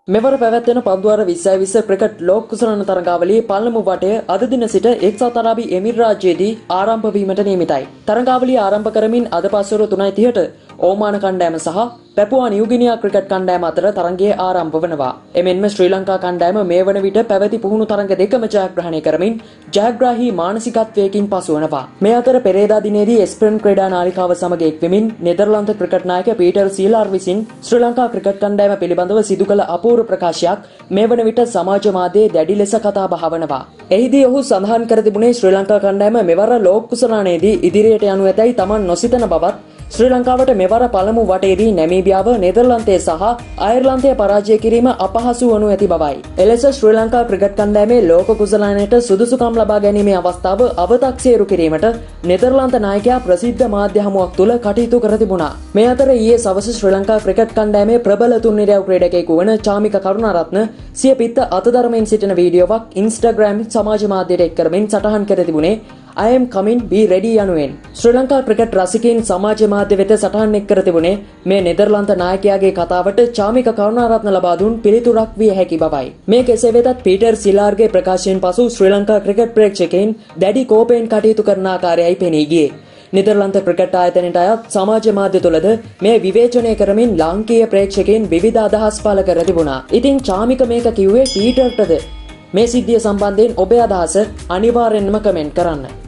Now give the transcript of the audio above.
මෙවර පැවැත්වෙන පන්දුවර 2020 ක්‍රිකට් ලෝක කුසලාන තරඟාවලියේ පළමු වටය අද දින සිට එක්සත් අරාබි එමිරාජ්‍යයේදී ආරම්භ වීමට නියමිතයි. තරඟාවලිය ආරම්භ කරමින් අද පස්වර 3:30ට ඕමාන කණ්ඩායම සහ පැපුවා නිව්ගිනියා ක්‍රිකට් කණ්ඩායම අතර තරඟය ආරම්භ වනවා. එමෙන්ම ශ්‍රී ලංකා කණ්ඩායම මේ වන විට පැවති පුහුණු තරඟ දෙකම ජයග්‍රහණය කරමින් ජයග්‍රාහී මානසිකත්වයකින් පසුවනවා. මේ අතර පෙරේදා දිනේදී එස්පර්න් ක්‍රීඩා නාලිකාව සමග එක්වෙමින් නෙදර්ලන්ත ක්‍රිකට් නායක පීටර් සීලාර් විසින් ශ්‍රී ලංකා ක්‍රිකට් කණ්ඩායම පිළිබඳව සිදු කළ අපූර්ව ප්‍රකාශයක් මේ වන විට සමාජ මාධ්‍යයේ දැඩි ලෙස කතා බහ වනවා. එහිදී ඔහු සඳහන් කර තිබුණේ ශ්‍රී ලංකා කණ්ඩායම මෙවර ලෝක කුසලානයේදී ඉදිරියට යනු ඇතැයි Taman නොසිතන බවත් ශ්‍රී ලංකාවට මෙවර පළමු වටයේදී නැමීබියාව නෙදර්ලන්තය සහ අයර්ලන්තය පරාජය කිරීම අපහසු වනු ඇති බවයි. එලෙස ශ්‍රී ලංකා ක්‍රිකට් කණ්ඩායමේ ලෝක කුසලානයට සුදුසුකම් ලබා ගැනීමේ අවස්ථාව අවතක්සේරු කිරීමට නෙදර්ලන්ත නායකයා ප්‍රසිද්ධ මාධ්‍ය හමුවක් තුළ කටයුතු කර තිබුණා. මේ අතර ඊයේ සවස ශ්‍රී ලංකා ක්‍රිකට් කණ්ඩායමේ ප්‍රබල තුන්නිරයව් ක්‍රීඩකයෙකු වන Chamika කරුණාරත්න සිය පිත්ත අතදරමින් සිටින වීඩියෝවක් Instagram සමාජ මාධ්‍යයට එක් කරමින් සටහන් කර තිබුණේ I am coming be ready යනුවෙන්. ශ්‍රී ලංකා ක්‍රිකට් රසිකයින් සමාජ මාධ්‍ය වෙත සටහන් එක් කර තිබුණේ මේ නෙදර්ලන්ත නායකයාගේ කතාවට Chamika කරුණාරත්න ලබා දුන් පිළිතුරක් විය හැකි බවයි. මේ කෙසේ වෙතත් පීටර් සිලාර්ගේ ප්‍රකාශයෙන් පසු ශ්‍රී ලංකා ක්‍රිකට් ප්‍රේක්ෂකයින් දැඩි කෝපයෙන් කටයුතු කරන ආකාරයයි පෙනී ගියේ. නෙදර්ලන්ත ක්‍රිකට් ආයතනයට අයත් සමාජ මාධ්‍ය තුළද මේ විවේචනය කරමින් ලාංකීය ප්‍රේක්ෂකයින් විවිධ අදහස් පළ කර තිබුණා. ඉතින් Chamika මේක කිව්වේ පීටර්ටද? මේ සිද්ධිය සම්බන්ධයෙන් ඔබේ අදහස අනිවාර්යෙන්ම කමෙන්ට් කරන්න.